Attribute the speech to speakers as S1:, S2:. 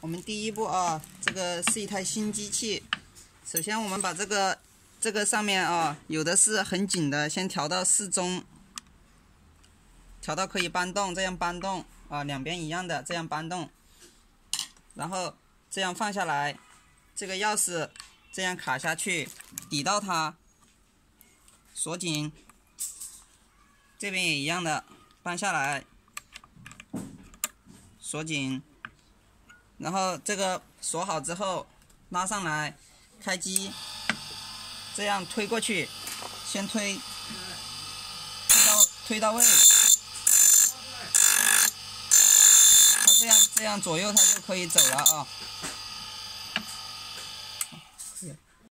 S1: 我们第一步啊，这个是一台新机器。首先我们把这个上面啊，有的是很紧的，先调到适中，调到可以搬动，这样搬动啊，两边一样的这样搬动，然后这样放下来，这个钥匙这样卡下去，抵到它，锁紧。这边也一样的，搬下来，锁紧。然后这个锁好之后，拉上来，开机，这样推过去，先推到位，它这样左右它就可以走了啊。